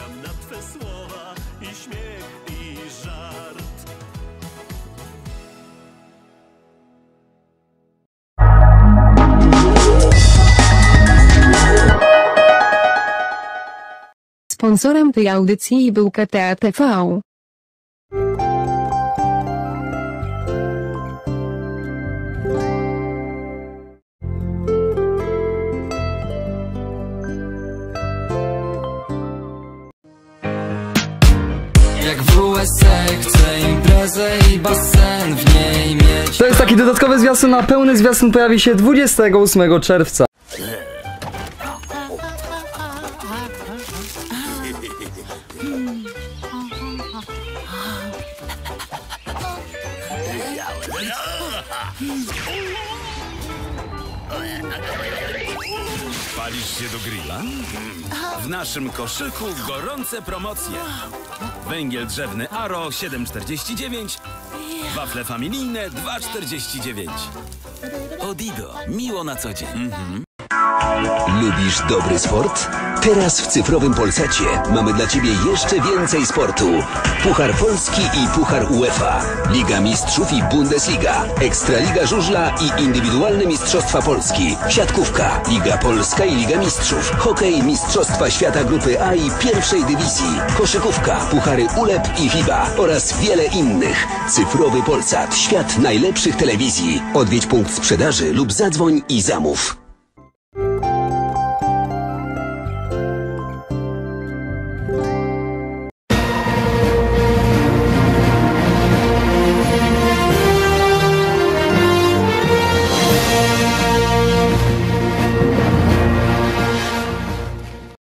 czekam na twe słowa i śmiech i żart. Sponsorem tej audycji był KTA TV. Jak w USA chcę imprezę i basen w niej mieć. To jest taki dodatkowy zwiastun, a pełny zwiastun pojawi się 28 czerwca. Palisz się do grilla? W naszym koszyku gorące promocje. Węgiel drzewny Aro 7,49, wafle familijne 2,49. Odigo, miło na co dzień. Lubisz dobry sport? Teraz w cyfrowym Polsacie mamy dla Ciebie jeszcze więcej sportu. Puchar Polski i Puchar UEFA, Liga Mistrzów i Bundesliga, Ekstraliga Żużla i Indywidualne Mistrzostwa Polski, Siatkówka, Liga Polska i Liga Mistrzów, Hokej, Mistrzostwa Świata Grupy A i pierwszej dywizji, Koszykówka, Puchary ULEB i FIBA oraz wiele innych. Cyfrowy Polsat, świat najlepszych telewizji. Odwiedź punkt sprzedaży lub zadzwoń i zamów.